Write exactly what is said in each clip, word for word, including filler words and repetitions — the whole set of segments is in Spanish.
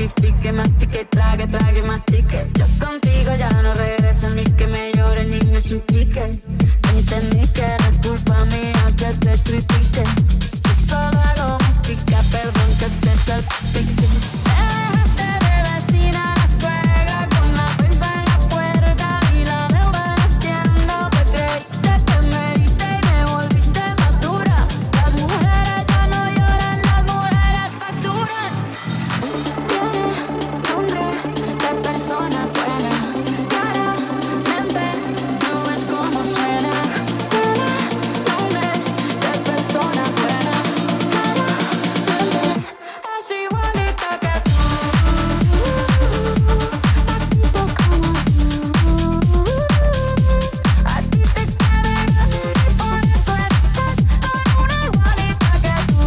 justifique, mastique, trague, trague, mastique. Yo contigo ya no regreso, ni que me llore ni me suplique. Entendí que era culpa mía que te critique. Yo solo hago música, perdón que te salpique. Dejaste de vecina a la suegra con la prensa en la puerta y la deuda haciendo. Te creíste que me diste y me volviste más dura. Las mujeres ya no lloran, las mujeres facturan. Tiene nombre de persona buena, claramente no es como suena. Tiene nombre de persona buena, claramente es igualita que tú. Actitud como tú. A ti te quieren y por eso estás con una igualita que tú.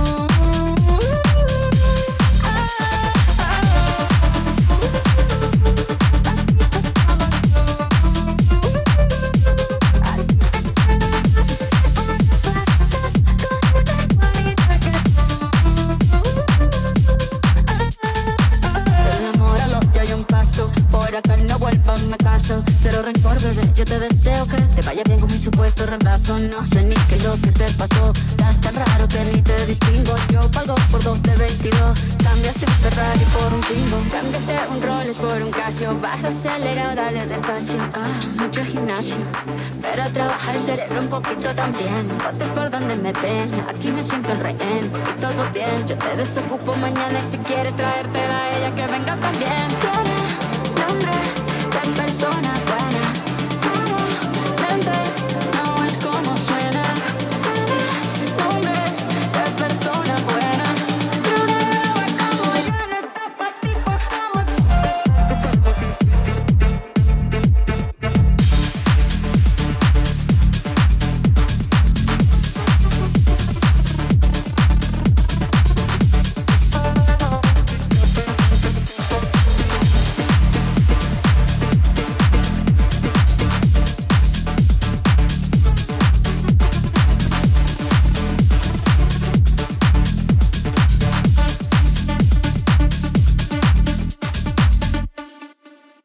Enamóralo, ya hay un paso. Por acá no vuelvas, me caso. Cero rencor, bebé, yo te deseo que te vaya bien con mi supuesto reemplazo. No sé ni qué es lo que te pasó. Estás tan raro que ni te distingo. Yo pago por dos de veintidós. Cambiaste un Ferrari por un Twingo. Cambiaste un Rolex por un Casio. Baja acelerado, dale despacio. Ah, mucho gimnasio, pero trabaja el cerebro un poquito también. Botes por donde me ven, aquí me siento en rehén. Y todo bien, yo te desocupo mañana. Y si quieres traértela a ella, que venga también. Tiene nombre de persona